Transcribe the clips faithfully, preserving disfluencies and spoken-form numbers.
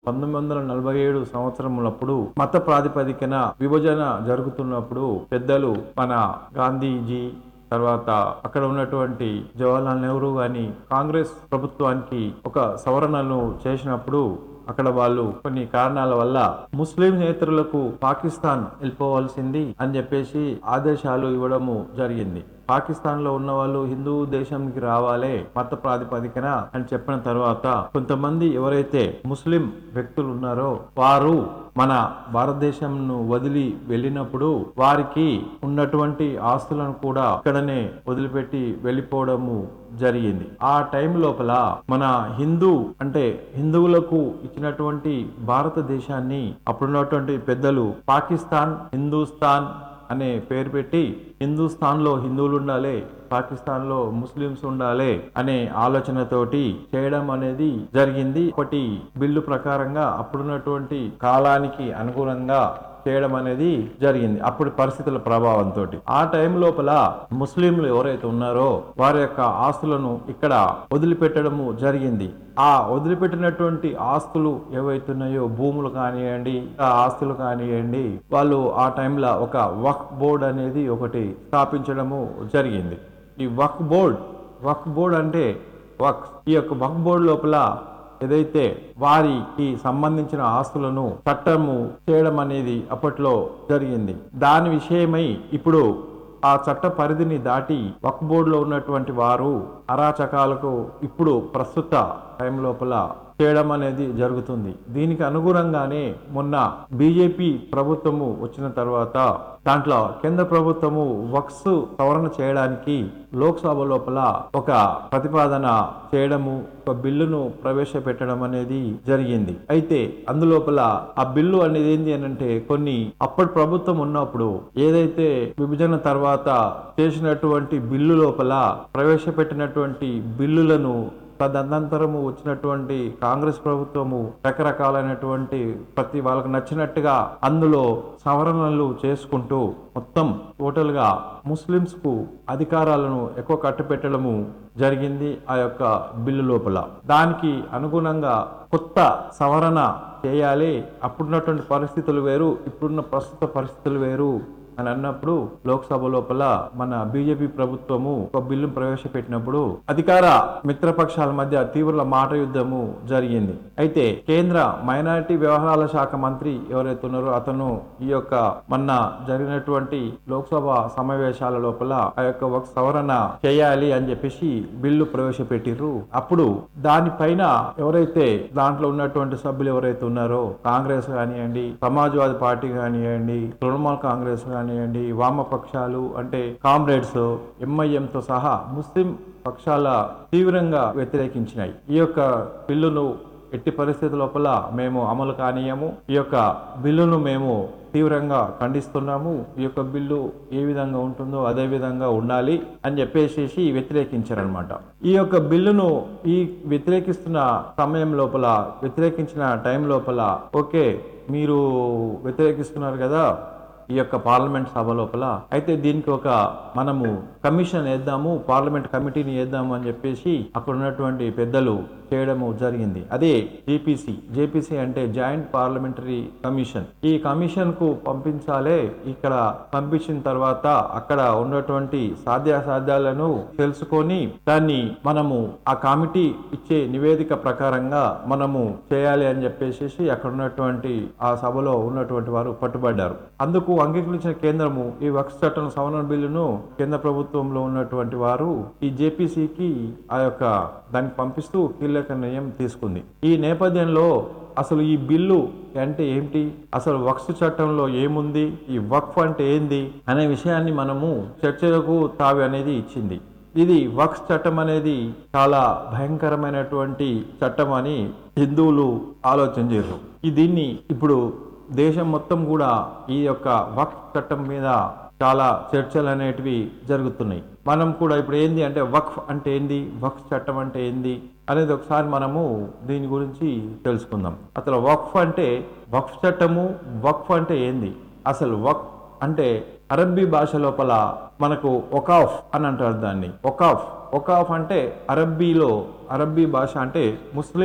పంతొమ్మిది వందల నలభై ఏడు సంవత్సరములప్పుడు మత ప్రాతిపదికన విభజన జరుగుతున్నప్పుడు పెద్దలు మన గాంధీజీ తర్వాత అక్కడ ఉన్నటువంటి జవహర్లాల్ నెహ్రూ గాని కాంగ్రెస్ ప్రభుత్వానికి ఒక సవరణను చేసినప్పుడు అక్కడ వాళ్ళు కొన్ని కారణాల వల్ల ముస్లిం నేతరులకు పాకిస్తాన్ వెళ్ళిపోవాల్సింది అని చెప్పేసి ఆదేశాలు ఇవ్వడము జరిగింది. పాకిస్తాన్ లో ఉన్న వాళ్ళు హిందూ దేశానికి రావాలే మత ప్రాతిపదికన అని చెప్పిన తర్వాత కొంతమంది ఎవరైతే ముస్లిం వ్యక్తులు ఉన్నారో వారు మన భారతదేశంను వదిలి వెళ్ళినప్పుడు వారికి ఉన్నటువంటి ఆస్తులను కూడా ఇక్కడనే వదిలిపెట్టి వెళ్ళిపోవడము జరిగింది. ఆ టైం లోపల మన హిందూ అంటే హిందువులకు ఇచ్చినటువంటి భారతదేశాన్ని అప్పుడున్నటువంటి పెద్దలు పాకిస్తాన్ హిందూస్థాన్ అనే పేరు పెట్టి హిందూస్థాన్ లో హిందువులు ఉండాలి, పాకిస్తాన్ లో ముస్లింస్ ఉండాలి అనే ఆలోచనతోటి చేయడం అనేది జరిగింది. ఒకటి బిల్లు ప్రకారంగా అప్పుడున్నటువంటి కాలానికి అనుగుణంగా చేయడం అనేది జరిగింది. అప్పుడు పరిస్థితుల ప్రభావంతో ఆ టైం లోపల ముస్లింలు ఎవరైతే ఉన్నారో వారి యొక్క ఆస్తులను ఇక్కడ వదిలిపెట్టడము జరిగింది. ఆ వదిలిపెట్టినటువంటి ఆస్తులు ఏవైతున్నాయో భూములు కానివ్వండి, ఆస్తులు కానివ్వండి, వాళ్ళు ఆ టైంలో ఒక వక్ఫ్ బోర్డ్ అనేది ఒకటి స్థాపించడము జరిగింది. ఈ వక్ఫ్ బోర్డ్ వక్ఫ్ బోర్డ్ అంటే వక్ఫ్ ఈ యొక్క వక్ఫ్ బోర్డు లోపల ఏదైతే వారికి సంబంధించిన ఆస్తులను చట్టము చేయడం అనేది అప్పట్లో జరిగింది. దాని విషయమై ఇప్పుడు ఆ చట్ట పరిధిని దాటి వక్ఫ్ బోర్డులో ఉన్నటువంటి వారు అరాచకాలకు ఇప్పుడు ప్రస్తుత టైం లోపల చేయడం అనేది జరుగుతుంది. దీనికి అనుగుణంగానే మొన్న బీజేపీ ప్రభుత్వము వచ్చిన తర్వాత దాంట్లో కేంద్ర ప్రభుత్వము వక్ఫ్ సవరణ చేయడానికి లోక్సభ లోపల ఒక ప్రతిపాదన చేయడము ఒక బిల్లును ప్రవేశపెట్టడం అనేది జరిగింది. అయితే అందులోపల ఆ బిల్లు అనేది ఏంటి అని అంటే కొన్ని అప్పటి ప్రభుత్వం ఉన్నప్పుడు ఏదైతే విభజన తర్వాత చేసినటువంటి బిల్లు లోపల ప్రవేశపెట్టినటువంటి బిల్లులను తదనంతరము వచ్చినటువంటి కాంగ్రెస్ ప్రభుత్వము రకరకాలైనటువంటి ప్రతి వాళ్ళకు నచ్చినట్టుగా అందులో సవరణలు చేసుకుంటూ మొత్తం టోటల్ గా ముస్లింస్ కు అధికారాలను ఎక్కువ కట్టుపెట్టడము జరిగింది ఆ యొక్క బిల్లు లోపల. దానికి అనుగుణంగా కొత్త సవరణ చేయాలి. అప్పుడున్నటువంటి పరిస్థితులు వేరు, ఇప్పుడున్న ప్రస్తుత పరిస్థితులు వేరు అని అన్నప్పుడు లోక్సభ లోపల మన బీజేపీ ప్రభుత్వము ఒక బిల్లు ప్రవేశపెట్టినప్పుడు అధికార మిత్రపక్షాల మధ్య తీవ్ర మాట యుద్ధము జరిగింది. అయితే కేంద్ర మైనారిటీ వ్యవహారాల శాఖ మంత్రి ఎవరైతే ఉన్నారో అతను ఈ యొక్క మొన్న జరిగినటువంటి లోక్సభ సమావేశాల లోపల ఆ యొక్క ఒక సవరణ చేయాలి అని చెప్పేసి బిల్లు ప్రవేశపెట్టిర్రు. అప్పుడు దానిపైన ఎవరైతే దాంట్లో ఉన్నటువంటి సభ్యులు ఎవరైతే ఉన్నారో కాంగ్రెస్ కానివ్వండి, సమాజ్వాదీ పార్టీ కానివ్వండి, తృణమూల్ కాంగ్రెస్ కానివ్వండి, వామపక్షాలు అంటే కామ్రేడ్స్, ఎంఐఎం తో సహా ముస్లిం పక్షాల తీవ్రంగా వ్యతిరేకించినాయి. ఈ యొక్క బిల్లును ఎట్టి పరిస్థితుల లోపల మేము అమలు కానీయము, ఈ యొక్క బిల్లును మేము తీవ్రంగా ఖండిస్తున్నాము, ఈ యొక్క బిల్లు ఏ విధంగా ఉంటుందో అదే విధంగా ఉండాలి అని చెప్పేసి వ్యతిరేకించారనమాట. ఈ యొక్క బిల్లును ఈ వ్యతిరేకిస్తున్న సమయం లోపల వ్యతిరేకించిన టైం లోపల ఓకే మీరు వ్యతిరేకిస్తున్నారు కదా ఈ యొక్క పార్లమెంట్ సభ లోపల, అయితే దీనికి ఒక మనము కమిషన్ వేద్దాము, పార్లమెంట్ కమిటీని వేద్దాము అని చెప్పేసి అక్కడ ఉన్నటువంటి పెద్దలు చేయడము జరిగింది. అదే జేపీసీ. జేపీసీ అంటే జాయింట్ పార్లమెంటరీ కమిషన్. ఈ కమిషన్ కు పంపించాలే. ఇక్కడ పంపించిన తర్వాత అక్కడ ఉన్నటువంటి సాధ్యాసాధ్యాలను తెలుసుకొని దాన్ని మనము ఆ కమిటీ ఇచ్చే నివేదిక ప్రకారంగా మనము చేయాలి అని చెప్పేసి అక్కడ ఉన్నటువంటి ఆ సభలో ఉన్నటువంటి వారు పట్టుబడ్డారు. అందుకు అంగీకరించిన కేంద్రము ఈ వక్ఫ్ చట్టం సవరణ బిల్లును కేంద్ర ప్రభుత్వంలో ఉన్నటువంటి వారు ఈ జేపీసీకి ఆ యొక్క దాన్ని పంపిస్తూ కీలక నిర్ణయం తీసుకుంది. ఈ నేపథ్యంలో అసలు ఈ బిల్లు అంటే ఏంటి, అసలు వక్ఫ్ చట్టంలో ఏముంది, ఈ వక్ఫ్ అంటే ఏంది అనే విషయాన్ని మనము చర్చలకు తావి అనేది ఇచ్చింది. ఇది వక్ఫ్ చట్టం అనేది చాలా భయంకరమైనటువంటి చట్టం అని హిందువులు ఆలోచన చేయరు. ఈ దీన్ని ఇప్పుడు దేశం మొత్తం కూడా ఈ యొక్క వక్ఫ్ చట్టం మీద చాలా చర్చలు అనేటివి జరుగుతున్నాయి. మనం కూడా ఇప్పుడు ఏంది అంటే వక్ఫ్ అంటే ఏంది, వక్ఫ్ చట్టం అంటే ఏంది అనేది ఒకసారి మనము దీని గురించి తెలుసుకుందాం. అసలు వక్ఫ్ అంటే వక్ఫ్ చట్టము, వక్ఫ్ అంటే ఏంది, అసలు వక్ఫ్ అంటే అరబ్బీ భాష లోపల మనకు ఒకాఫ్ అని అంటారు దాన్ని. ఒకాఫ్ ఒకాఫ్ అంటే అరబ్బీలో, అరబ్బీ భాష అంటే ముస్లిం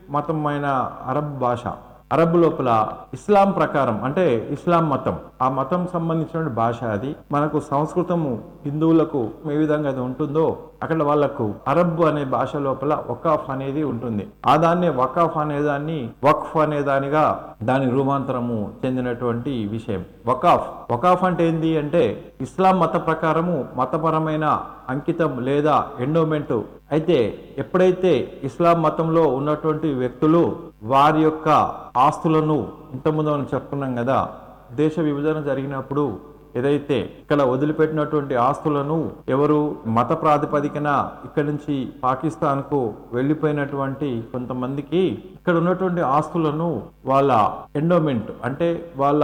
మతమైన అరబ్ భాష. అరబ్ లోపల ఇస్లాం ప్రకారం అంటే ఇస్లాం మతం, ఆ మతం సంబంధించిన భాష అది. మనకు సంస్కృతము హిందువులకు ఏ విధంగా అది ఉంటుందో అక్కడ వాళ్ళకు అరబ్ అనే భాష లోపల వకాఫ్ అనేది ఉంటుంది. ఆ దాన్ని వకాఫ్ అనే దాన్ని వక్ఫ్ అనే దానిగా దాని రూపాంతరము చెందినటువంటి విషయం. వకాఫ్ వకాఫ్ అంటే ఏంది అంటే ఇస్లాం మత ప్రకారము మతపరమైన అంకితం లేదా ఎండోమెంట్. అయితే ఎప్పుడైతే ఇస్లాం మతంలో ఉన్నటువంటి వ్యక్తులు వారి యొక్క ఆస్తులను, ఇంతకుముందు మనం చెప్పుకున్నాం కదా, దేశ విభజన జరిగినప్పుడు ఏదైతే ఇక్కడ వదిలిపెట్టినటువంటి ఆస్తులను ఎవరు మత ప్రాతిపదికన ఇక్కడి నుంచి పాకిస్తాన్కు వెళ్ళిపోయినటువంటి కొంతమందికి ఇక్కడ ఉన్నటువంటి ఆస్తులను వాళ్ళ ఎండోమెంట్ అంటే వాళ్ళ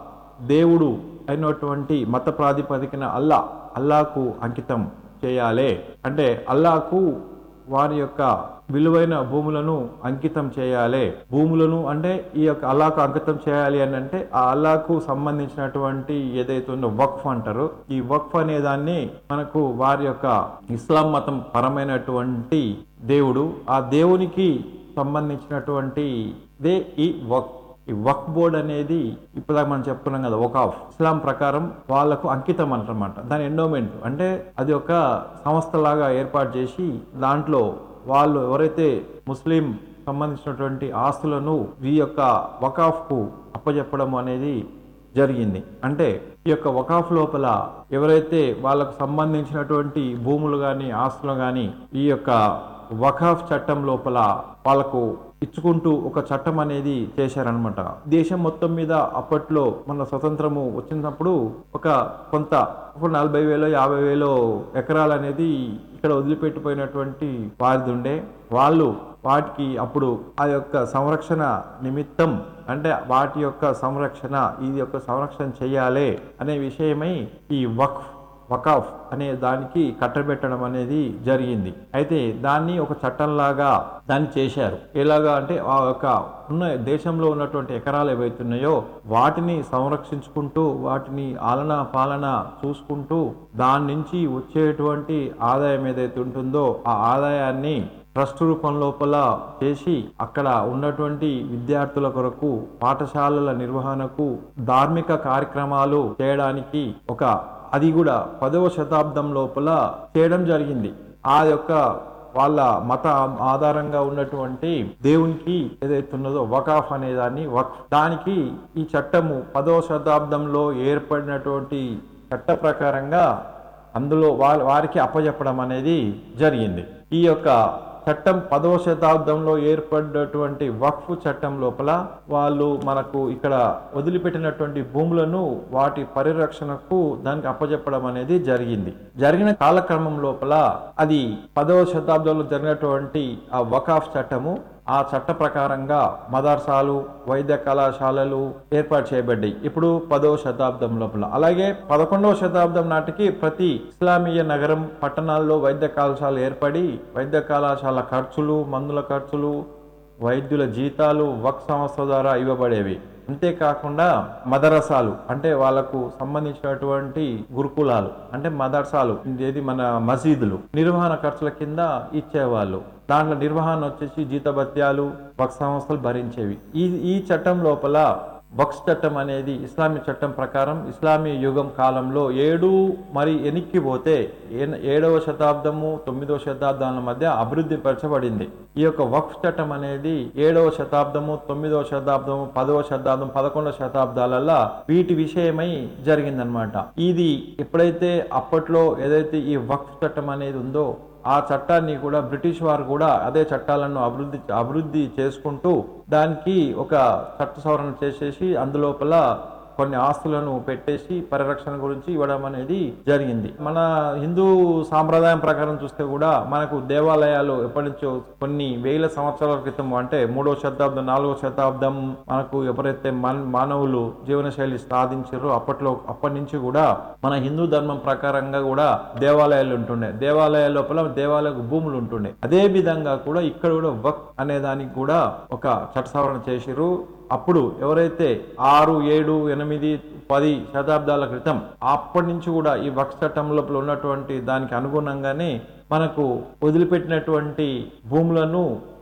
దేవుడు అయినటువంటి మత ప్రాతిపదికన అల్లా అల్లాకు అంకితం చేయాలి. అంటే అల్లాకు వారి యొక్క విలువైన భూములను అంకితం చేయాలి. భూములను అంటే ఈ యొక్క అల్లాకు అంకితం చేయాలి అని అంటే ఆ అల్లాకు సంబంధించినటువంటి ఏదైతే ఉందో వక్ఫ్ అంటారో, ఈ వక్ఫ్ అనే దాన్ని మనకు వారి యొక్క ఇస్లాం మతం పరమైనటువంటి దేవుడు, ఆ దేవునికి సంబంధించినటువంటి దే ఈ వక్ఫ్. ఈ వక్ఫ్ బోర్డ్ అనేది ఇప్పుడు మనం చెప్పుకున్నాం కదా, వకాఫ్ ఇస్లాం ప్రకారం వాళ్లకు అంకితం అంటమాట. దాని ఎండోమెంట్ అంటే అది ఒక సంస్థలాగా ఏర్పాటు చేసి దాంట్లో వాళ్ళు ఎవరైతే ముస్లిం సంబంధించినటువంటి ఆస్తులను ఈ యొక్క వకాఫ్కు అప్పచెప్పడం అనేది జరిగింది. అంటే ఈ యొక్క వకాఫ్ లోపల ఎవరైతే వాళ్ళకు సంబంధించినటువంటి భూములు కానీ ఆస్తులు కానీ ఈ యొక్క వకాఫ్ చట్టం లోపల వాళ్ళకు ఇచ్చుకుంటూ ఒక చట్టం అనేది చేశారనమాట. దేశం మొత్తం మీద అప్పట్లో మన స్వతంత్రము వచ్చినప్పుడు ఒక కొంత ఒక నలభై వేలో యాభై వేలో ఎకరాలు అనేది ఇక్కడ వదిలిపెట్టిపోయినటువంటి వారిది ఉండే. వాళ్ళు వాటికి అప్పుడు ఆ యొక్క సంరక్షణ నిమిత్తం అంటే వాటి యొక్క సంరక్షణ ఈ యొక్క సంరక్షణ చేయాలి అనే విషయమై ఈ వక్ఫ్ వకాఫ్ అనే దానికి కట్టబెట్టడం అనేది జరిగింది. అయితే దాన్ని ఒక చట్టంలాగా దాన్ని చేశారు. ఎలాగా అంటే ఆ యొక్క ఉన్న దేశంలో ఉన్నటువంటి ఎకరాలు ఏవైతున్నాయో వాటిని సంరక్షించుకుంటూ వాటిని ఆలన పాలన చూసుకుంటూ దాని నుంచి వచ్చేటువంటి ఆదాయం ఏదైతే ఉంటుందో ఆ ఆదాయాన్ని ట్రస్ట్ రూపం లోపల చేసి అక్కడ ఉన్నటువంటి విద్యార్థుల కొరకు పాఠశాలల నిర్వహణకు ధార్మిక కార్యక్రమాలు చేయడానికి ఒక అది కూడా పదవ శతాబ్దం లోపల చేయడం జరిగింది. ఆ యొక్క వాళ్ళ మత ఆధారంగా ఉన్నటువంటి దేవునికి ఏదైతే ఉన్నదో వకాఫ్ అనే దాన్ని వక్ఫ్, దానికి ఈ చట్టము పదవ శతాబ్దంలో ఏర్పడినటువంటి చట్ట ప్రకారంగా అందులో వారికి అప్పచెప్పడం అనేది జరిగింది. ఈ యొక్క చట్టం పదవ శతాబ్దంలో ఏర్పడినటువంటి వక్ఫ్ చట్టం లోపల వాళ్ళు మనకు ఇక్కడ వదిలిపెట్టినటువంటి భూములను వాటి పరిరక్షణకు దానికి అప్పచెప్పడం అనేది జరిగింది. జరిగిన కాలక్రమం లోపల అది పదవ శతాబ్దంలో జరిగినటువంటి ఆ వకాఫ్ చట్టము ఆ చట్ట ప్రకారంగా మదర్సాలు వైద్య కళాశాలలు ఏర్పాటు చేయబడ్డాయి ఇప్పుడు పదవ శతాబ్దం లోపల. అలాగే పదకొండవ శతాబ్దం నాటికి ప్రతి ఇస్లామీయ నగరం పట్టణాల్లో వైద్య కళాశాలలు ఏర్పడి వైద్య కళాశాల ఖర్చులు, మందుల ఖర్చులు, వైద్యుల జీతాలు వక్ఫ్ సంస్థ ద్వారా ఇవ్వబడేవి. అంతేకాకుండా మదరసాలు అంటే వాళ్ళకు సంబంధించినటువంటి గురుకులాలు అంటే మదర్సాలు ఏది మన మసీదులు నిర్వహణ ఖర్చుల కింద ఇచ్చేవాళ్ళు. దాంట్లో నిర్వహణ వచ్చేసి జీతభత్యాలు వక్ఫ్ సంస్థలు భరించేవి. ఈ ఈ చట్టం లోపల వక్ఫ్ చట్టం అనేది ఇస్లామీ చట్టం ప్రకారం ఇస్లామీ యుగం కాలంలో ఏడు మరి ఎనిక్కి పోతే ఏడవ శతాబ్దము తొమ్మిదవ శతాబ్దాల మధ్య అభివృద్ధి పరచబడింది. ఈ యొక్క వక్ఫ్ చట్టం అనేది ఏడవ శతాబ్దము తొమ్మిదవ శతాబ్దము పదవ శతాబ్దం పదకొండవ శతాబ్దాలలో వీటి విషయమై జరిగిందనమాట. ఇది ఎప్పుడైతే అప్పట్లో ఏదైతే ఈ వక్ఫ్ చట్టం అనేది ఉందో ఆ చట్టాన్ని కూడా బ్రిటిష్ వారు కూడా అదే చట్టాలను అభివృద్ధి అభివృద్ధి చేసుకుంటూ దానికి ఒక చట్ట సవరణ చేసేసి అందులోపల కొన్ని ఆస్తులను పెట్టేసి పరిరక్షణ గురించి ఇవ్వడం అనేది జరిగింది. మన హిందూ సాంప్రదాయం ప్రకారం చూస్తే కూడా మనకు దేవాలయాలు ఎప్పటి నుంచో కొన్ని వేల సంవత్సరాల క్రితం అంటే మూడవ శతాబ్దం నాలుగవ శతాబ్దం మనకు ఎవరైతే మానవులు జీవనశైలి సాధించారో అప్పట్లో అప్పటి నుంచి కూడా మన హిందూ ధర్మం ప్రకారంగా కూడా దేవాలయాలు ఉంటుండే. దేవాలయాల లోపల దేవాలయ భూములు ఉంటుండే. అదే విధంగా కూడా ఇక్కడ కూడా వక్ఫ్ అనే దానికి కూడా ఒక చట్ట సవరణ చేసిరు. అప్పుడు ఎవరైతే ఆరు ఏడు ఎనిమిది పది శతాబ్దాల క్రితం అప్పటి నుంచి కూడా ఈ వక్ఫ్ చట్టం లోపల ఉన్నటువంటి దానికి అనుగుణంగానే మనకు వదిలిపెట్టినటువంటి భూములను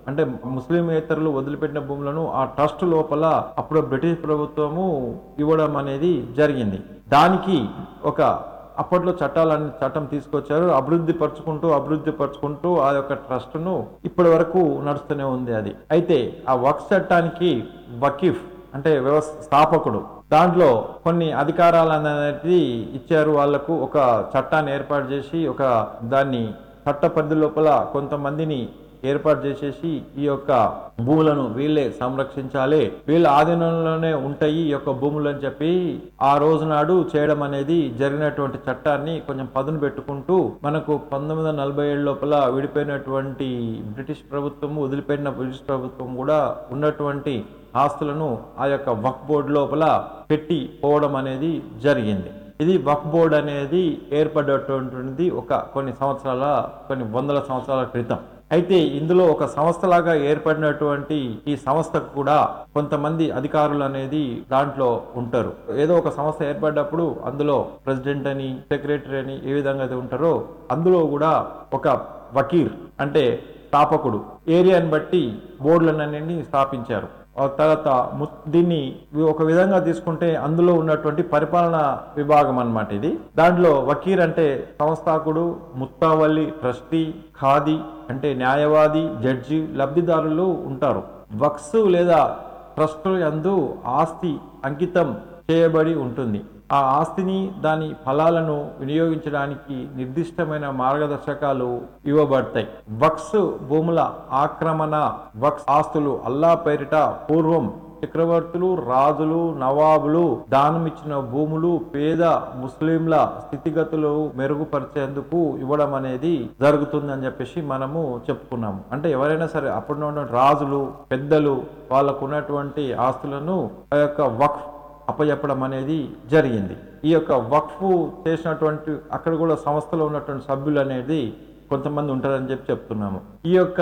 అంటే ముస్లిమేతరులు వదిలిపెట్టిన భూములను ఆ ట్రస్ట్ లోపల అప్పుడు బ్రిటిష్ ప్రభుత్వము ఇవ్వడం అనేది జరిగింది. దానికి ఒక అప్పట్లో చట్టాలన్నీ చట్టం తీసుకొచ్చారు. అభివృద్ధి పరుచుకుంటూ అభివృద్ధి పరుచుకుంటూ ఆ యొక్క ట్రస్ట్ను ఇప్పటి వరకు నడుస్తూనే ఉంది. అది అయితే ఆ వక్ఫ్ చట్టానికి వకీఫ్ అంటే వ్యవస్థ స్థాపకుడు దాంట్లో కొన్ని అధికారాలు అనేది ఇచ్చారు. వాళ్లకు ఒక చట్టాన్ని ఏర్పాటు చేసి ఒక దాన్ని చట్ట పరిధి లోపల కొంతమందిని ఏర్పాటు చేసేసి ఈ యొక్క భూములను వీళ్ళే సంరక్షించాలి, వీళ్ళ ఆధీనంలోనే ఉంటాయి ఈ యొక్క భూములు అని చెప్పి ఆ రోజు నాడు చేయడం అనేది జరిగినటువంటి చట్టాన్ని కొంచెం పదును పెట్టుకుంటూ మనకు పంతొమ్మిది వందల నలభై ఏడు లోపల విడిపోయినటువంటి బ్రిటిష్ ప్రభుత్వం వదిలిపెట్టిన బ్రిటిష్ ప్రభుత్వం కూడా ఉన్నటువంటి ఆస్తులను ఆ యొక్క వక్ఫ్ బోర్డు లోపల పెట్టి పోవడం అనేది జరిగింది. ఇది వక్ఫ్ బోర్డు అనేది ఏర్పడేటువంటిది ఒక కొన్ని సంవత్సరాల కొన్ని వందల సంవత్సరాల క్రితం. అయితే ఇందులో ఒక సంస్థలాగా ఏర్పడినటువంటి ఈ సంస్థకు కూడా కొంతమంది అధికారులు అనేది దాంట్లో ఉంటారు. ఏదో ఒక సంస్థ ఏర్పడినప్పుడు అందులో ప్రెసిడెంట్ అని సెక్రటరీ అని ఏ విధంగా అయితే ఉంటారో అందులో కూడా ఒక వకీర్ అంటే స్థాపకుడు ఏరియాని బట్టి బోర్డులన్నీ స్థాపించారు. తర్వాత దీన్ని ఒక విధంగా తీసుకుంటే అందులో ఉన్నటువంటి పరిపాలన విభాగం అన్నమాట ఇది. దాంట్లో వకీర్ అంటే సంస్థాకుడు, ముత్తావల్లి ట్రస్టీ, ఖాదీ అంటే న్యాయవాది, జడ్జి, లబ్ధిదారులు ఉంటారు. వక్స్ లేదా ట్రస్ట్ యందు ఆస్తి అంకితం చేయబడి ఉంటుంది. ఆ ఆస్తిని దాని ఫలాలను వినియోగించడానికి నిర్దిష్టమైన మార్గదర్శకాలు ఇవ్వబడతాయి. వక్స్ భూముల ఆక్రమణ వక్స్ ఆస్తులు అల్లా పేరిట పూర్వం చక్రవర్తులు, రాజులు, నవాబులు దానం ఇచ్చిన భూములు పేద ముస్లింల స్థితిగతులు మెరుగుపరిచేందుకు ఇవ్వడం అనేది జరుగుతుందని చెప్పేసి మనము చెప్పుకున్నాము. అంటే ఎవరైనా సరే అప్పుడు ఉన్న రాజులు పెద్దలు వాళ్ళకు ఉన్నటువంటి ఆస్తులను ఆ యొక్క వక్ఫ్ అప్పచెప్పడం అనేది జరిగింది. ఈ యొక్క వక్ఫ్ చేసినటువంటి అక్కడ కూడా సంస్థలో ఉన్నటువంటి సభ్యులు అనేది కొంతమంది ఉంటారని చెప్పి చెప్తున్నాము. ఈ యొక్క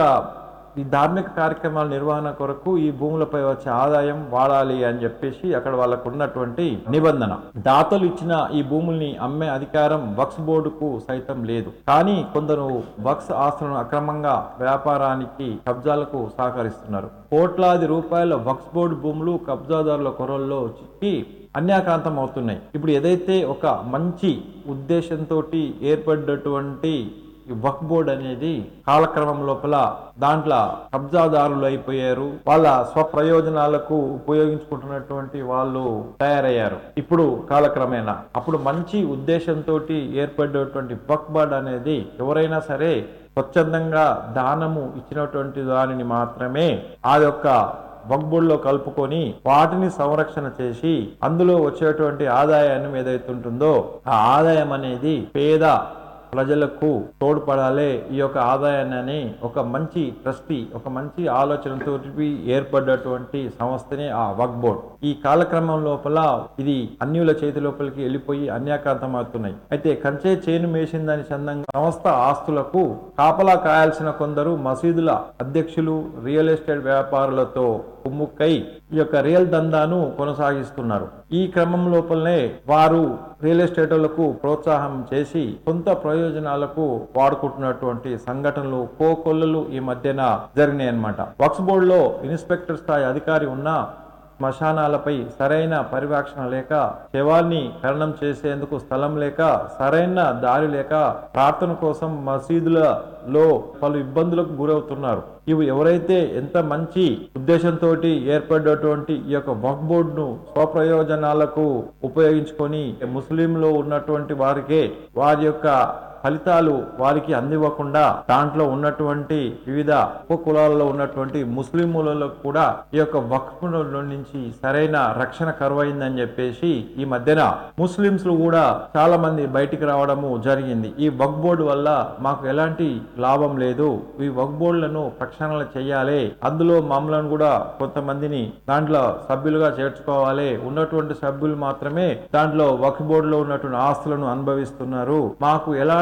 ఈ ధార్మిక కార్యక్రమాల నిర్వహణ కొరకు ఈ భూములపై వచ్చే ఆదాయం వాడాలి అని చెప్పేసి అక్కడ వాళ్ళకు ఉన్నటువంటి నిబంధన. దాతలు ఇచ్చిన ఈ భూముల్ని అమ్మే అధికారం వక్ఫ్ బోర్డుకు సైతం లేదు. కానీ కొందరు వక్ఫ్ ఆస్తులను అక్రమంగా వ్యాపారానికి కబ్జాలకు సహకరిస్తున్నారు. కోట్లాది రూపాయల వక్ఫ్ బోర్డు భూములు కబ్జాదారుల కొరల్లో చిక్కి అన్యాక్రాంతం అవుతున్నాయి. ఇప్పుడు ఏదైతే ఒక మంచి ఉద్దేశంతో ఏర్పడినటువంటి ఈ వక్ఫ్ బోర్డ్ అనేది కాలక్రమం లోపల దాంట్లో కబ్జాదారులు అయిపోయారు. వాళ్ళ స్వప్రయోజనాలకు ఉపయోగించుకుంటున్నటువంటి వాళ్ళు తయారయ్యారు. ఇప్పుడు కాలక్రమేణా అప్పుడు మంచి ఉద్దేశంతో ఏర్పడినటువంటి వక్ఫ్ బోర్డ్ అనేది ఎవరైనా సరే స్వచ్ఛందంగా దానము ఇచ్చినటువంటి దానిని మాత్రమే ఆ యొక్క వక్ఫ్ బోర్డులో కలుపుకొని వాటిని సంరక్షణ చేసి అందులో వచ్చేటువంటి ఆదాయాన్ని ఏదైతే ఉంటుందో ఆ ఆదాయం అనేది పేద ప్రజలకు తోడ్పడాలి. ఈ యొక్క ఆదాయాన్ని ఒక మంచి ట్రస్టీ ఒక మంచి ఆలోచనతో ఏర్పడ్డటువంటి సంస్థనే ఆ వక్ఫ్ బోర్డ్. ఈ కాలక్రమం లోపల ఇది అన్యుల చేతి లోపలికి వెళ్ళిపోయి అన్యాక్రాంతం అవుతున్నాయి. అయితే కంచే చేను మేసిందని చందంగా సంస్థ ఆస్తులకు కాపలా కాయాల్సిన కొందరు మసీదుల అధ్యక్షులు రియల్ ఎస్టేట్ వ్యాపారులతో కుమ్ముక్కై ఈ యొక్క రియల్ దందాను కొనసాగిస్తున్నారు. ఈ క్రమం లోపలనే వారు రియల్ ఎస్టేట్లకు ప్రోత్సాహం చేసి సొంత ప్రయోజనాలకు వాడుకుంటున్నటువంటి సంఘటనలు కోకొల్లలు ఈ మధ్యన జరిగినాయి అన్నమాట. వక్ఫ్ బోర్డులో ఇన్స్పెక్టర్ స్థాయి అధికారి ఉన్న శ్మశానాలపై సరైన పరిరక్షణ లేక శవాల్ని ఖననం చేసేందుకు స్థలం లేక సరైన దారి లేక ప్రార్థన కోసం మసీదులలో పలు ఇబ్బందులకు గురవుతున్నారు. ఇవి ఎవరైతే ఎంత మంచి ఉద్దేశంతో ఏర్పడినటువంటి ఈ యొక్క వక్ఫ్ బోర్డును స్వప్రయోజనాలకు ఉపయోగించుకొని ముస్లింలో ఉన్నటువంటి వారికే వారి యొక్క ఫలితాలు వారికి అందివ్వకుండా దాంట్లో ఉన్నటువంటి వివిధ ఉపకులాలలో ఉన్నటువంటి ముస్లింలకు కూడా ఈ యొక్క వక్ఫ్ నుంచి సరైన రక్షణ కరువైందని చెప్పేసి ఈ మధ్యన ముస్లింస్ కూడా చాలా మంది బయటికి రావడము జరిగింది. ఈ వక్ఫ్ బోర్డు వల్ల మాకు ఎలాంటి లాభం లేదు, ఈ వక్ఫ్ బోర్డులను ప్రక్షాళన చేయాలి, అందులో మమ్మల్ని కూడా కొంతమందిని దాంట్లో సభ్యులుగా చేర్చుకోవాలి, ఉన్నటువంటి సభ్యులు మాత్రమే దాంట్లో వక్ఫ్ బోర్డులో ఉన్నటువంటి ఆస్తులను అనుభవిస్తున్నారు, మాకు ఎలాంటి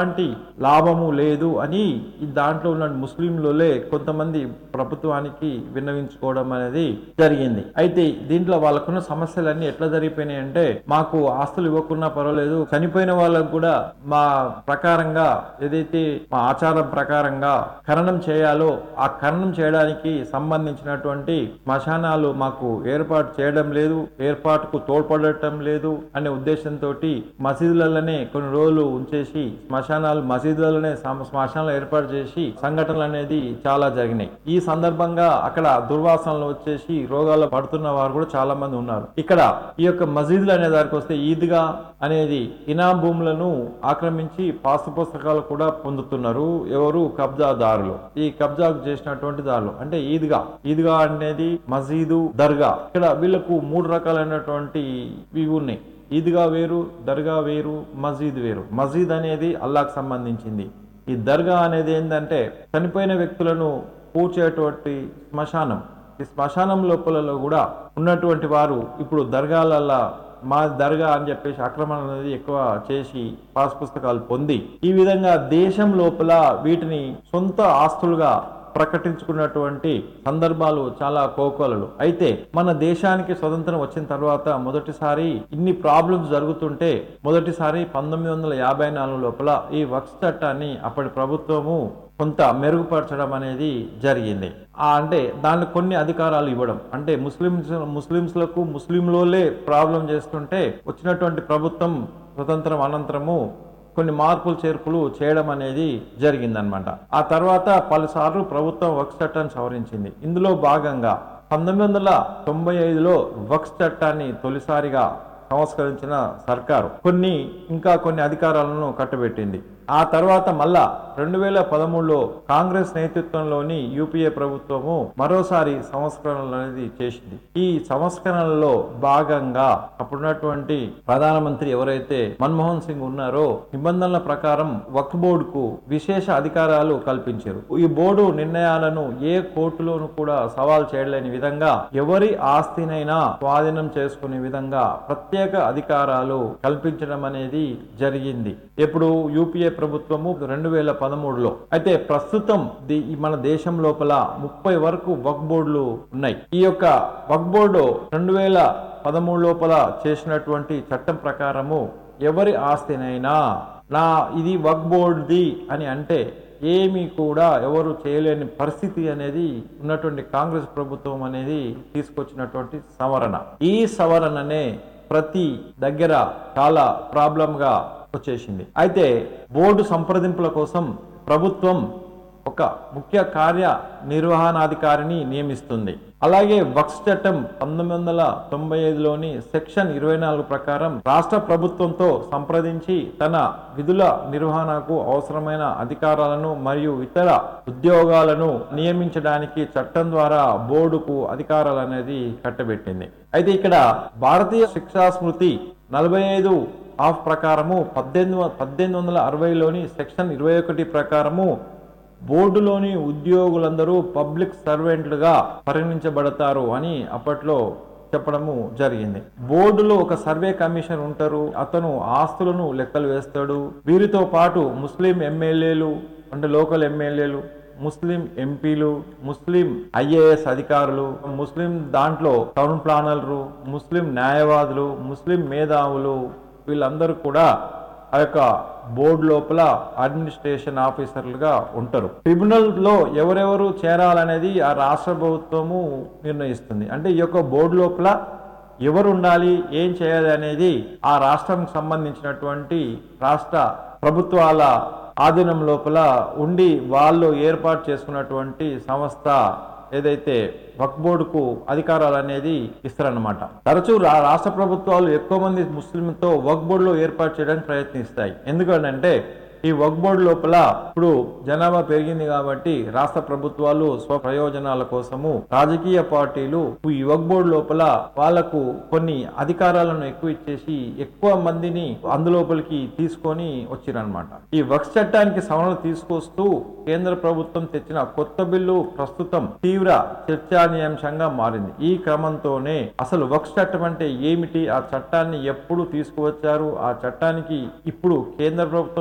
ఎలాంటి లాభము లేదు అని ఈ దాంట్లో ఉన్న ముస్లింలే కొంతమంది ప్రభుత్వానికి విన్నవించుకోవడం అనేది జరిగింది. అయితే దీంట్లో వాళ్ళకున్న సమస్యలన్నీ ఎట్లా జరిగిపోయినాయి అంటే, మాకు ఆస్తులు ఇవ్వకున్నా పర్వాలేదు, చనిపోయిన వాళ్ళకు కూడా మా ప్రకారంగా ఏదైతే మా ఆచారం ప్రకారంగా ఖననం చేయాలో ఆ ఖననం చేయడానికి సంబంధించినటువంటి శ్మశానాలు మాకు ఏర్పాటు చేయడం లేదు, ఏర్పాటుకు తోడ్పడటం లేదు అనే ఉద్దేశంతో మసీదులలోనే కొన్ని రోజులు ఉంచేసి శ్మశానాలు మసీదులలోనే శ్మశానాలు ఏర్పాటు చేసి సంఘటనలు అనేది చాలా జరిగినాయి. ఈ సందర్భంగా అక్కడ దుర్వాసనలు వచ్చేసి రోగాలు పడుతున్న వారు కూడా చాలా మంది ఉన్నారు. ఇక్కడ ఈ యొక్క మసీదులు అనే దానికి వస్తే ఈద్గా అనేది ఇనాం భూములను ఆక్రమించి పాసు పుస్తకాలు కూడా పొందుతున్నారు ఎవరు కబ్జాదారులు. ఈ కబ్జా చేసినటువంటి దారులు అంటే ఈద్గా ఈద్గా అనేది మసీదు, దర్గా. ఇక్కడ వీళ్ళకు మూడు రకాలైనటువంటి ఇవి ఉన్నాయి. ఈద్గా వేరు, దర్గా వేరు, మసీద్ వేరు. మసీద్ అనేది అల్లాహ్కు సంబంధించింది. ఈ దర్గా అనేది ఏంటంటే చనిపోయిన వ్యక్తులను పూడ్చేటువంటి శ్మశానం. ఈ శ్మశానం లోపలలో కూడా ఉన్నటువంటి వారు ఇప్పుడు దర్గాలల్లా మా దర్గా అని చెప్పేసి ఆక్రమణ అనేది ఎక్కువ చేసి పాస్ పుస్తకాలు పొంది ఈ విధంగా దేశం లోపల వీటిని సొంత ఆస్తులుగా ప్రకటించుకున్నటువంటి సందర్భాలు చాలా కోకొలలు. అయితే మన దేశానికి స్వతంత్రం వచ్చిన తర్వాత మొదటిసారి ఇన్ని ప్రాబ్లమ్స్ జరుగుతుంటే మొదటిసారి పంతొమ్మిది వందల యాభై నాలుగు లోపల ఈ వక్ఫ్ చట్టాన్ని అప్పటి ప్రభుత్వము కొంత మెరుగుపరచడం అనేది జరిగింది. ఆ అంటే దానికి కొన్ని అధికారాలు ఇవ్వడం, అంటే ముస్లిమ్స్ ముస్లింస్లకు ముస్లింలోలే ప్రాబ్లం చేస్తుంటే వచ్చినటువంటి ప్రభుత్వం స్వతంత్రం అనంతరము కొన్ని మార్పులు చేర్పులు చేయడం అనేది జరిగిందనమాట. ఆ తర్వాత పలుసార్లు ప్రభుత్వం వక్ఫ్ చట్టాన్ని సవరించింది. ఇందులో భాగంగా పంతొమ్మిది వందల తొంభై ఐదులో వక్ఫ్ చట్టాన్ని తొలిసారిగా సంస్కరించిన సర్కారు కొన్ని ఇంకా కొన్ని అధికారాలను కట్టబెట్టింది. ఆ తర్వాత మళ్ళా రెండు వేల పదమూడులో కాంగ్రెస్ నేతృత్వంలోని యూపీఏ ప్రభుత్వము మరోసారి సంస్కరణలు అనేది చేసింది. ఈ సంస్కరణలో భాగంగా అప్పుడున్నటువంటి ప్రధానమంత్రి ఎవరైతే మన్మోహన్ సింగ్ ఉన్నారో నిబంధనల ప్రకారం వక్ఫ్ బోర్డుకు విశేష అధికారాలు కల్పించారు. ఈ బోర్డు నిర్ణయాలను ఏ కోర్టులోనూ కూడా సవాల్ చేయలేని విధంగా ఎవరి ఆస్తినైనా స్వాధీనం చేసుకునే విధంగా ప్రత్యేక అధికారాలు కల్పించడం అనేది జరిగింది. ఎప్పుడు యూపీఏ ప్రభుత్వము రెండు వేల పదమూడులో. అయితే ప్రస్తుతం మన దేశం లోపల ముప్పై వరకు వక్ఫ్ బోర్డులు ఉన్నాయి. ఈ యొక్క వక్ఫ్ బోర్డు రెండు వేల పదమూడు లోపల చేసినటువంటి చట్టం ప్రకారము ఎవరి ఆస్తినైనా నా ఇది వక్ఫ్ బోర్డుది అని అంటే ఏమీ కూడా ఎవరు చేయలేని పరిస్థితి అనేది ఉన్నటువంటి కాంగ్రెస్ ప్రభుత్వం అనేది తీసుకొచ్చినటువంటి సవరణ. ఈ సవరణనే ప్రతి దగ్గర చాలా ప్రాబ్లంగా వచ్చేసింది. అయితే బోర్డు సంప్రదింపుల కోసం ప్రభుత్వం ఒక ముఖ్య కార్య నిర్వహణాధికారిని నియమిస్తుంది. అలాగే వక్ఫ్ చట్టం పంతొమ్మిది వందల తొంభై ఐదులోని సెక్షన్ ఇరవై నాలుగు ప్రకారం రాష్ట్ర ప్రభుత్వంతో సంప్రదించి తన విధుల నిర్వహణకు అవసరమైన అధికారాలను మరియు ఇతర ఉద్యోగాలను నియమించడానికి చట్టం ద్వారా బోర్డుకు అధికారాలు అనేది కట్టబెట్టింది. అయితే ఇక్కడ భారతీయ శిక్షా స్మృతి నలభై ఐదు ఆఫ్ ప్రకారము పద్దెనిమిది పద్దెనిమిది వందల అరవైలోని సెక్షన్ ఇరవై ఒకటి ప్రకారము బోర్డులోని ఉద్యోగులందరూ పబ్లిక్ సర్వెంట్లుగా పరిగణించబడతారు అని అప్పట్లో చెప్పడము జరిగింది. బోర్డులో ఒక సర్వే కమిషన్ ఉంటారు. అతను ఆస్తులను లెక్కలు వేస్తాడు. వీరితో పాటు ముస్లిం ఎమ్మెల్యేలు అంటే లోకల్ ఎమ్మెల్యేలు, ముస్లిం ఎంపీలు, ముస్లిం ఐఏఎస్ అధికారులు, ముస్లిం దాంట్లో టౌన్ ప్లానర్లు, ముస్లిం న్యాయవాదులు, ముస్లిం మేధావులు వీళ్ళందరూ కూడా ఆ యొక్క బోర్డు లోపల అడ్మినిస్ట్రేషన్ ఆఫీసర్లుగా ఉంటారు. ట్రిబ్యునల్ లో ఎవరెవరు చేరాలనేది ఆ రాష్ట్ర ప్రభుత్వము నిర్ణయిస్తుంది. అంటే ఈ యొక్క బోర్డు లోపల ఎవరు ఉండాలి, ఏం చేయాలి అనేది ఆ రాష్ట్రానికి సంబంధించినటువంటి రాష్ట్ర ప్రభుత్వాల ఆధీనం లోపల ఉండి వాళ్ళు ఏర్పాటు చేసుకున్నటువంటి సంస్థ ఏదైతే వక్ఫ్ బోర్డుకు అధికారాలు అనేది ఇస్తారన్నమాట. తరచూ రాష్ట్ర ప్రభుత్వాలు ఎక్కువ మంది ముస్లింతో వక్ఫ్ బోర్డులో ఏర్పాటు చేయడానికి ప్రయత్నిస్తాయి. ఎందుకంటే ఈ వక్ఫ్ బోర్డు లోపల ఇప్పుడు జనాభా పెరిగింది కాబట్టి రాష్ట్ర ప్రభుత్వాలు స్వ ప్రయోజనాల కోసము రాజకీయ పార్టీలు ఈ వక్ఫ్ బోర్డు లోపల వాళ్లకు కొన్ని అధికారాలను ఎక్కువ ఇచ్చేసి ఎక్కువ మందిని అందులోపలికి తీసుకొని వచ్చిరన్నమాట. ఈ వక్ఫ్ చట్టానికి సవరణలు తీసుకొస్తూ కేంద్ర ప్రభుత్వం తెచ్చిన కొత్త బిల్లు ప్రస్తుతం తీవ్ర చర్చానీయాంశంగా మారింది. ఈ క్రమంతోనే అసలు వక్ఫ్ చట్టం అంటే ఏమిటి, ఆ చట్టాన్ని ఎప్పుడు తీసుకువచ్చారు, ఆ చట్టానికి ఇప్పుడు కేంద్ర ప్రభుత్వం ఏం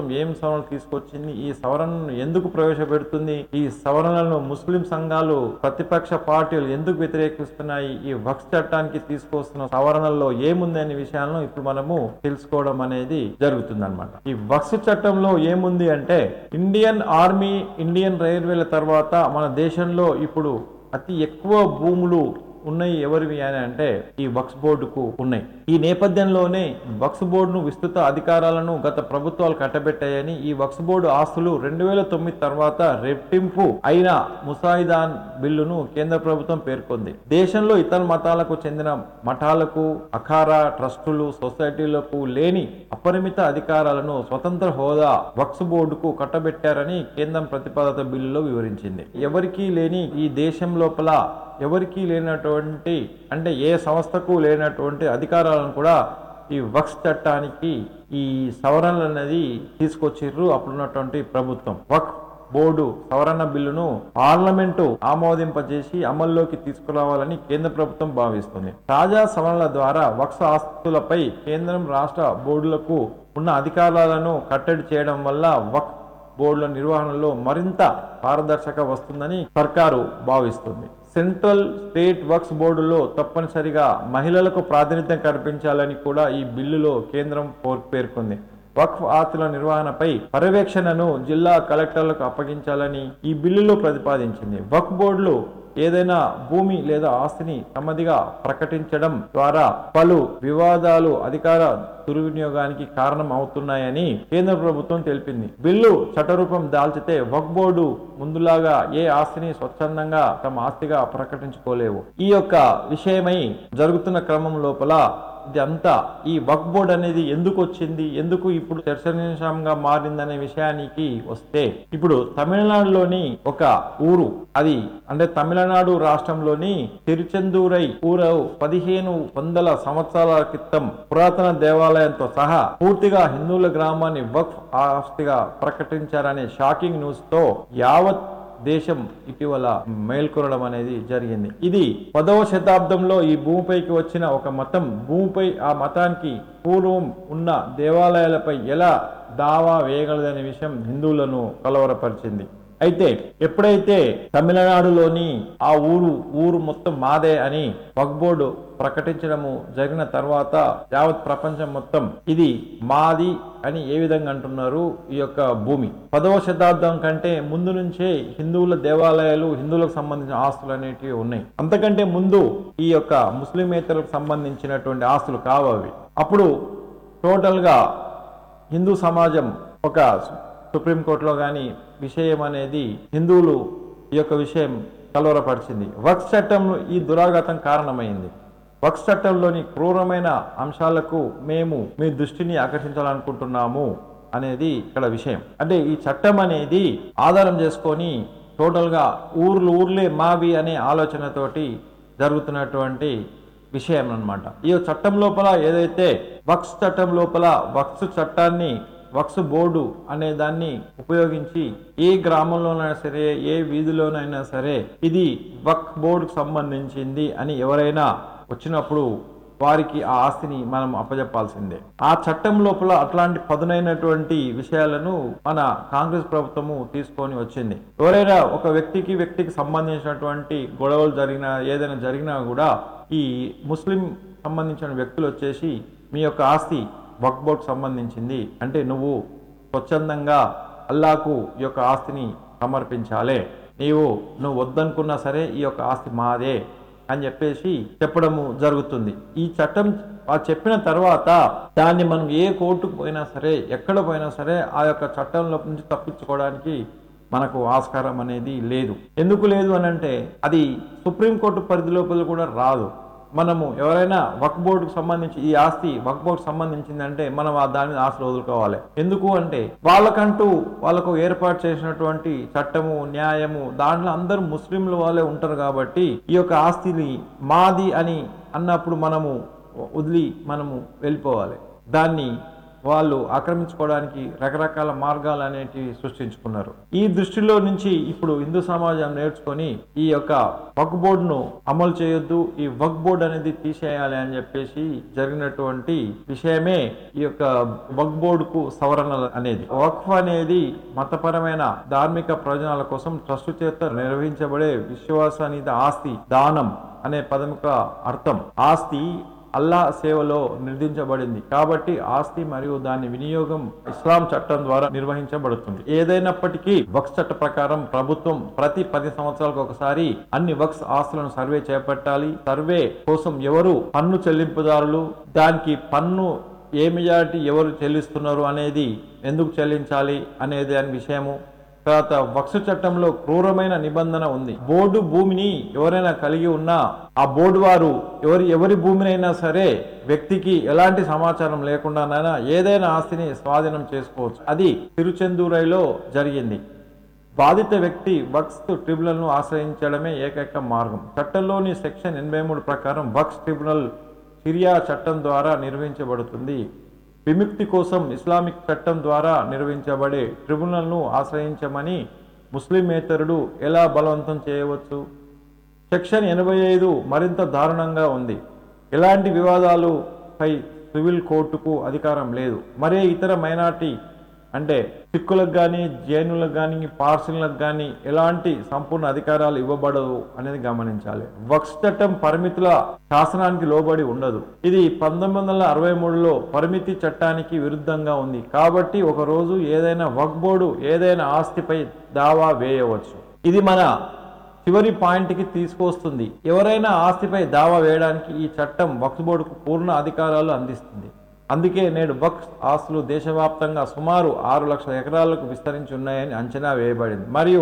సవరణలు తీసుకొచ్చింది, ఈ సవరణను ఎందుకు ప్రవేశపెడుతుంది, ఈ సవరణలను ముస్లిం సంఘాలు ప్రతిపక్ష పార్టీలు ఎందుకు వ్యతిరేకిస్తున్నాయి, ఈ వక్ఫ్ చట్టానికి తీసుకొస్తున్న సవరణల్లో ఏముంది అనే విషయాలను ఇప్పుడు మనము తెలుసుకోవడం అనేది జరుగుతుంది అనమాట. ఈ వక్ఫ్ చట్టంలో ఏముంది అంటే ఇండియన్ ఆర్మీ, ఇండియన్ రైల్వేల తర్వాత మన దేశంలో ఇప్పుడు అతి ఎక్కువ భూములు ఉన్నాయి ఎవరివి అని అంటే ఈ వక్ఫ్ బోర్డుకు ఉన్నాయి. ఈ నేపథ్యంలోనే వక్ఫ్ బోర్డును విస్తృత అధికారాలను గత ప్రభుత్వాలు కట్టబెట్టాయని, ఈ వక్ఫ్ బోర్డు ఆస్తులు రెండు వేల తొమ్మిది తర్వాత రెట్టింపు అయిన ముసాయిదాన్ బిల్లును కేంద్ర ప్రభుత్వం పేర్కొంది. దేశంలో ఇతర మతాలకు చెందిన మఠాలకు, అఖారా, ట్రస్టులు, సొసైటీలకు లేని అపరిమిత అధికారాలను స్వతంత్ర హోదా వక్ఫ్ బోర్డుకు కట్టబెట్టారని కేంద్రం ప్రతిపాదిత బిల్లులో వివరించింది. ఎవరికీ లేని ఈ దేశం లోపల ఎవరికీ లేనటువంటి అంటే ఏ సంస్థకు లేనటువంటి అధికారాలను కూడా ఈ వక్ఫ్ చట్టానికి ఈ సవరణలు అనేది తీసుకొచ్చిర్రు అప్పుడున్నటువంటి ప్రభుత్వం. వక్ఫ్ బోర్డు సవరణ బిల్లును పార్లమెంటు ఆమోదింపజేసి అమల్లోకి తీసుకురావాలని కేంద్ర ప్రభుత్వం భావిస్తుంది. తాజా సవరణల ద్వారా వక్ఫ్ ఆస్తులపై కేంద్రం, రాష్ట్ర బోర్డులకు ఉన్న అధికారాలను కట్టడి చేయడం వల్ల వక్ఫ్ బోర్డుల నిర్వహణలో మరింత పారదర్శక వస్తుందని సర్కారు భావిస్తుంది. సెంట్రల్, స్టేట్ వక్ఫ్ బోర్డులో తప్పనిసరిగా మహిళలకు ప్రాతినిధ్యం కల్పించాలని కూడా ఈ బిల్లులో కేంద్రం పేర్కొంది. వక్ఫ్ ఆస్తుల నిర్వహణపై పర్యవేక్షణను జిల్లా కలెక్టర్లకు అప్పగించాలని ఈ బిల్లులో ప్రతిపాదించింది. వక్ఫ్ బోర్డులు ఏదైనా భూమి లేదా ఆస్తిని తమదిగా ప్రకటించడం ద్వారా పలు వివాదాలు, అధికార దుర్వినియోగానికి కారణం అవుతున్నాయని కేంద్ర ప్రభుత్వం తెలిపింది. బిల్లు చట్టరూపం దాల్చితే వక్ఫ్ బోర్డు ముందులాగా ఏ ఆస్తిని స్వచ్ఛందంగా తమ ఆస్తిగా ప్రకటించుకోలేవు. ఈ యొక్క విషయమై జరుగుతున్న క్రమం లోపల ఇదంతా ఈ వక్ఫ్ బోర్డ్ అనేది ఎందుకు వచ్చింది, ఎందుకు ఇప్పుడు చర్చనీయాంశంగా మారిందనే విషయానికి వస్తే, ఇప్పుడు తమిళనాడులోని ఒక ఊరు, అది అంటే తమిళనాడు రాష్ట్రంలోని తిరుచెందూరై ఊరు పదిహేను వందల సంవత్సరాల క్రితం పురాతన దేవాలయంతో సహా పూర్తిగా హిందువుల గ్రామాన్ని వక్ఫ్ ఆస్తిగా ప్రకటించారనే షాకింగ్ న్యూస్ తో యావత్ దేశం ఇటీవల మేల్కొనడం అనేది జరిగింది. ఇది పదవ శతాబ్దంలో ఈ భూమిపైకి వచ్చిన ఒక మతం భూమిపై ఆ మతానికి పూర్వం ఉన్న దేవాలయాలపై ఎలా దావా వేయగలదనే విషయం హిందువులను కలవరపరిచింది. అయితే ఎప్పుడైతే తమిళనాడులోని ఆ ఊరు ఊరు మొత్తం మాదే అని వక్ఫ్ బోర్డు ప్రకటించడము జరిగిన తర్వాత యావత్ ప్రపంచం మొత్తం ఇది మాది అని ఏ విధంగా అంటున్నారు. ఈ యొక్క భూమి పదవ శతాబ్దం కంటే ముందు నుంచే హిందువుల దేవాలయాలు, హిందువులకు సంబంధించిన ఆస్తులు అనేటివి ఉన్నాయి. అంతకంటే ముందు ఈ యొక్క ముస్లిమేతరులకు సంబంధించినటువంటి ఆస్తులు కావవి. అప్పుడు టోటల్ గా హిందూ సమాజం ఒక సుప్రీంకోర్టులో కానీ విషయం అనేది హిందువులు ఈ యొక్క విషయం కలవరపరిచింది. వక్ఫ్ చట్టంలో ఈ దురాఘాతం కారణమైంది. వక్ఫ్ చట్టంలోని క్రూరమైన అంశాలకు మేము మీ దృష్టిని ఆకర్షించాలనుకుంటున్నాము అనేది ఇక్కడ విషయం. అంటే ఈ చట్టం అనేది ఆధారం చేసుకొని టోటల్గా ఊర్లు ఊర్లే మావి అనే ఆలోచనతోటి జరుగుతున్నటువంటి విషయం అన్నమాట. ఈ చట్టం లోపల ఏదైతే వక్ఫ్ చట్టం లోపల వక్ఫ్ చట్టాన్ని వక్ఫ్ బోర్డు అనే దాన్ని ఉపయోగించి ఏ గ్రామంలోనైనా సరే, ఏ వీధిలోనైనా సరే ఇది వక్ఫ్ బోర్డుకు సంబంధించింది అని ఎవరైనా వచ్చినప్పుడు వారికి ఆ ఆస్తిని మనం అప్పజెప్పాల్సిందే. ఆ చట్టం లోపల అట్లాంటి పదునైనటువంటి విషయాలను మన కాంగ్రెస్ ప్రభుత్వము తీసుకొని వచ్చింది. ఎవరైనా ఒక వ్యక్తికి వ్యక్తికి సంబంధించినటువంటి గొడవలు జరిగినా, ఏదైనా జరిగినా కూడా ఈ ముస్లిం సంబంధించిన వ్యక్తులు వచ్చేసి మీ యొక్క ఆస్తి వక్ఫ్ బోర్డుకు సంబంధించింది అంటే నువ్వు స్వచ్ఛందంగా అల్లాకు ఈ యొక్క ఆస్తిని సమర్పించాలే, నీవు నువ్వు వద్దనుకున్నా సరే ఈ యొక్క ఆస్తి మాదే అని చెప్పేసి చెప్పడము జరుగుతుంది. ఈ చట్టం చెప్పిన తర్వాత దాన్ని మనం ఏ కోర్టుకు పోయినా సరే, ఎక్కడ పోయినా సరే ఆ యొక్క చట్టంలో నుంచి తప్పించుకోవడానికి మనకు ఆస్కారం అనేది లేదు. ఎందుకు లేదు అని అంటే అది సుప్రీంకోర్టు పరిధి లోపల కూడా రాదు. మనము ఎవరైనా వక్ఫ్ బోర్డుకు సంబంధించి ఈ ఆస్తి వక్ఫ్ బోర్డుకు సంబంధించిందంటే మనం ఆ దాని మీద ఆస్తులు వదులుకోవాలి. ఎందుకు అంటే వాళ్ళకంటూ వాళ్ళకు ఏర్పాటు చేసినటువంటి చట్టము, న్యాయము దాంట్లో అందరూ ముస్లింలు వాళ్ళే ఉంటారు కాబట్టి ఈ యొక్క ఆస్తిని మాది అని అన్నప్పుడు మనము వదిలి మనము వెళ్ళిపోవాలి. దాన్ని వాళ్ళు ఆక్రమించుకోవడానికి రకరకాల మార్గాలు అనేటివి సృష్టించుకున్నారు. ఈ దృష్టిలో నుంచి ఇప్పుడు హిందూ సమాజం నేర్చుకొని ఈ యొక్క వక్ఫ్ బోర్డును అమలు చేయొద్దు, ఈ వక్ఫ్ బోర్డు అనేది తీసేయాలి అని చెప్పేసి జరిగినటువంటి విషయమే ఈ యొక్క వక్ఫ్ బోర్డుకు సవరణ అనేది. వక్ఫ్ అనేది మతపరమైన ధార్మిక ప్రయోజనాల కోసం ట్రస్ట్ చేత నిర్వహించబడే విశ్వాసానిద ఆస్తి, దానం అనే పదం యొక్క అర్థం. ఆస్తి అల్లా సేవలో నిర్దించబడింది కాబట్టి ఆస్తి మరియు దాని వినియోగం ఇస్లాం చట్టం ద్వారా నిర్వహించబడుతుంది. ఏదైనప్పటికీ వక్ఫ్ చట్ట ప్రకారం ప్రభుత్వం ప్రతి పది సంవత్సరాలకు ఒకసారి అన్ని వక్ఫ్ ఆస్తులను సర్వే చేపట్టాలి. సర్వే కోసం ఎవరు పన్ను చెల్లింపుదారులు, దానికి పన్ను ఏ మెజారిటీ ఎవరు చెల్లిస్తున్నారు అనేది, ఎందుకు చెల్లించాలి అనేది అనే విషయము. తర్వాత వక్ఫ్ చట్టంలో క్రూరమైన నిబంధన ఉంది. బోర్డు భూమిని ఎవరైనా కలిగి ఉన్నా ఆ బోర్డు వారు ఎవరి ఎవరి భూమినైనా సరే వ్యక్తికి ఎలాంటి సమాచారం లేకుండానైనా ఏదైనా ఆస్తిని స్వాధీనం చేసుకోవచ్చు. అది తిరుచెందూరైలో జరిగింది. బాధిత వ్యక్తి వక్ఫ్ ట్రిబ్యునల్ను ఆశ్రయించడమే ఏకైక మార్గం. చట్టంలోని సెక్షన్ ఎనభై మూడు ప్రకారం వక్ఫ్ ట్రిబ్యునల్ షరియా చట్టం ద్వారా నిర్వహించబడుతుంది. విముక్తి కోసం ఇస్లామిక్ చట్టం ద్వారా నిర్వహించబడే ట్రిబ్యునల్ను ఆశ్రయించమని ముస్లిమేతరుడు ఎలా బలవంతం చేయవచ్చు? సెక్షన్ ఎనభై ఐదు మరింత దారుణంగా ఉంది. ఎలాంటి వివాదాలుపై సివిల్ కోర్టుకు అధికారం లేదు. మరే ఇతర మైనార్టీ అంటే సిక్కులకు కానీ, జైనులకు కానీ, పార్సీలకు కానీ ఎలాంటి సంపూర్ణ అధికారాలు ఇవ్వబడవు అనేది గమనించాలి. వక్ఫ్ చట్టం పరిమితుల శాసనానికి లోబడి ఉండదు. ఇది పంతొమ్మిది వందల అరవై మూడులో పరిమితి చట్టానికి విరుద్ధంగా ఉంది. కాబట్టి ఒక రోజు ఏదైనా వక్ఫ్ బోర్డు ఏదైనా ఆస్తిపై దావా వేయవచ్చు. ఇది మన చివరి పాయింట్కి తీసుకొస్తుంది. ఎవరైనా ఆస్తిపై దావా వేయడానికి ఈ చట్టం వక్ఫ్ బోర్డుకు పూర్ణ అధికారాలు అందిస్తుంది. అందుకే నేడు వక్ఫ్ ఆస్తులు దేశవ్యాప్తంగా సుమారు ఆరు లక్షల ఎకరాలకు విస్తరించి ఉన్నాయని అంచనా వేయబడింది. మరియు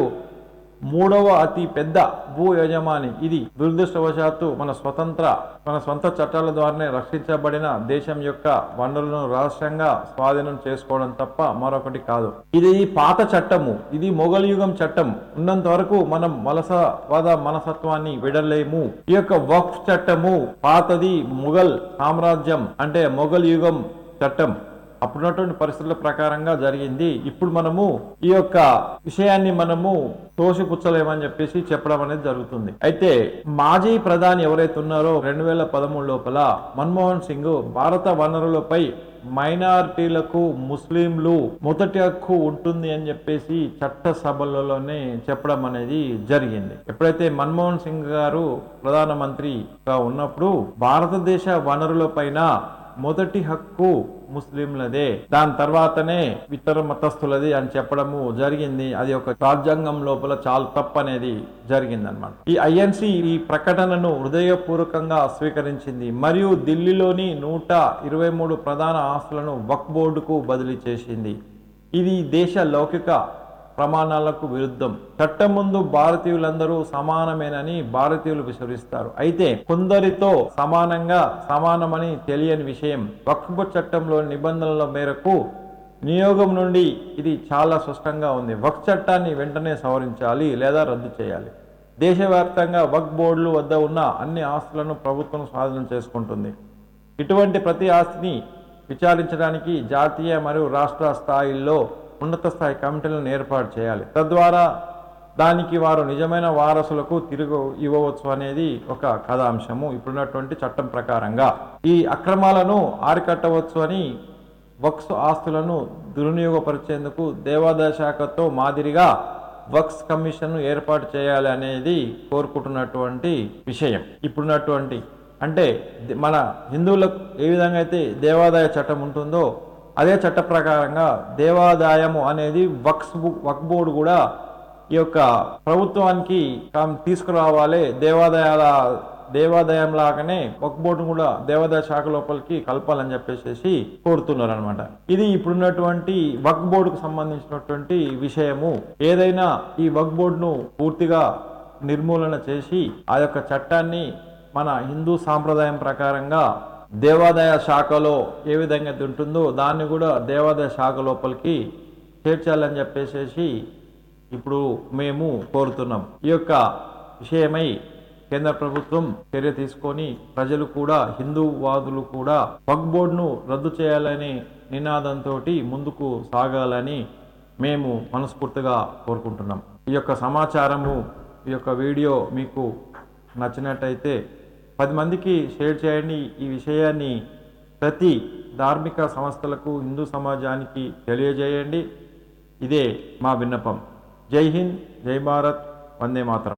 మూడవ అతి పెద్ద భూ యజమాని ఇది. దురదృష్టవశాత్తు మన స్వతంత్ర మన స్వంత చట్టాల ద్వారానే రక్షించబడిన దేశం యొక్క వనరులను రాష్ట్రంగా స్వాధీనం చేసుకోవడం తప్ప మరొకటి కాదు. ఇది పాత చట్టము. ఇది మొఘల్ యుగం చట్టం. ఉన్నంత వరకు మనం వలసవాద మనస్తత్వాన్ని విడలేము. ఈ యొక్క వక్ఫ్ చట్టము పాతది. మొఘల్ సామ్రాజ్యం అంటే మొఘల్ యుగం చట్టం అప్పుడున్నటువంటి పరిస్థితుల ప్రకారంగా జరిగింది. ఇప్పుడు మనము ఈ యొక్క విషయాన్ని మనము తోసిపుచ్చలేమని చెప్పేసి చెప్పడం అనేది జరుగుతుంది. అయితే మాజీ ప్రధాని ఎవరైతే ఉన్నారో రెండు వేల పదమూడు లోపల మన్మోహన్ సింగ్ భారత వనరులపై మైనారిటీలకు, ముస్లింలు మొదటి హక్కు ఉంటుంది అని చెప్పేసి చట్టసభలలోనే చెప్పడం అనేది జరిగింది. ఎప్పుడైతే మన్మోహన్ సింగ్ గారు ప్రధానమంత్రిగా ఉన్నప్పుడు భారతదేశ వనరులపైన మొదటి హక్కు ముస్లింలదే, దాని తర్వాతనే ఇతర మతస్థులది అని చెప్పడము జరిగింది. అది ఒక రాజ్యాంగం లోపల చాలా తప్పు అనేది జరిగింది అనమాట. ఈ ఐఎన్సి ఈ ప్రకటనను హృదయపూర్వకంగా స్వీకరించింది మరియు ఢిల్లీలోని నూట ఇరవై మూడు ప్రధాన ఆస్తులను వక్ఫ్ బోర్డుకు బదిలీ చేసింది. ఇది దేశ లౌకిక ప్రమాణాలకు విరుద్ధం. చట్టం ముందు భారతీయులందరూ సమానమేనని భారతీయులు విశ్వసిస్తారు. అయితే కొందరితో సమానంగా సమానమని తెలియని విషయం. వక్ఫ్ చట్టంలోని నిబంధనల మేరకు నియోగం నుండి ఇది చాలా స్పష్టంగా ఉంది. వక్ఫ్ చట్టాన్ని వెంటనే సవరించాలి లేదా రద్దు చేయాలి. దేశవ్యాప్తంగా వక్ఫ్ బోర్డుల వద్ద ఉన్న అన్ని ఆస్తులను ప్రభుత్వం స్వాధీనం చేసుకుంటుంది. ఇటువంటి ప్రతి ఆస్తిని విచారించడానికి జాతీయ మరియు రాష్ట్ర స్థాయిల్లో ఉన్నత స్థాయి కమిటీలను ఏర్పాటు చేయాలి. తద్వారా దానికి వారు నిజమైన వారసులకు తిరిగి ఇవ్వవచ్చు అనేది ఒక కథాంశము. ఇప్పుడున్నటువంటి చట్టం ప్రకారంగా ఈ అక్రమాలను ఆరికట్టవచ్చు అని వక్ఫ్ ఆస్తులను దుర్వినియోగపరిచేందుకు దేవాదాయ శాఖతో మాదిరిగా వక్ఫ్ కమిషన్ ఏర్పాటు చేయాలి అనేది కోరుకుంటున్నటువంటి విషయం. ఇప్పుడున్నటువంటి అంటే మన హిందువులకు ఏ విధంగా అయితే దేవాదాయ చట్టం ఉంటుందో అదే చట్ట ప్రకారంగా దేవాదాయము అనేది వక్ఫ్ వక్ఫ్ బోర్డు కూడా ఈ యొక్క ప్రభుత్వానికి తీసుకురావాలి. దేవాదాయాల దేవాదాయం లాగానే వక్ఫ్ బోర్డు కూడా దేవాదాయ శాఖ లోపలికి కలపాలని చెప్పేసి కోరుతున్నారు అనమాట. ఇది ఇప్పుడున్నటువంటి వక్ఫ్ బోర్డుకు సంబంధించినటువంటి విషయము. ఏదైనా ఈ వక్ఫ్ బోర్డును పూర్తిగా నిర్మూలన చేసి ఆ యొక్క చట్టాన్ని మన హిందూ సాంప్రదాయం ప్రకారంగా దేవాదాయ శాఖలో ఏ విధంగా ఉంటుందో దాన్ని కూడా దేవాదాయ శాఖ లోపలికి చేర్చాలని చెప్పేసి ఇప్పుడు మేము కోరుతున్నాం. ఈ యొక్క విషయమై కేంద్ర ప్రభుత్వం చర్య తీసుకొని ప్రజలు కూడా హిందూవాదులు కూడా వక్ఫ్ బోర్డును రద్దు చేయాలనే నినాదంతో ముందుకు సాగాలని మేము మనస్ఫూర్తిగా కోరుకుంటున్నాం. ఈ యొక్క సమాచారము, ఈ యొక్క వీడియో మీకు నచ్చినట్టయితే పది మందికి షేర్ చేయండి. ఈ విషయాన్ని ప్రతి ధార్మిక సంస్థలకు, హిందూ సమాజానికి తెలియజేయండి. ఇదే మా విన్నపం. జై హింద్, జై భారత్, వందే మాతరం.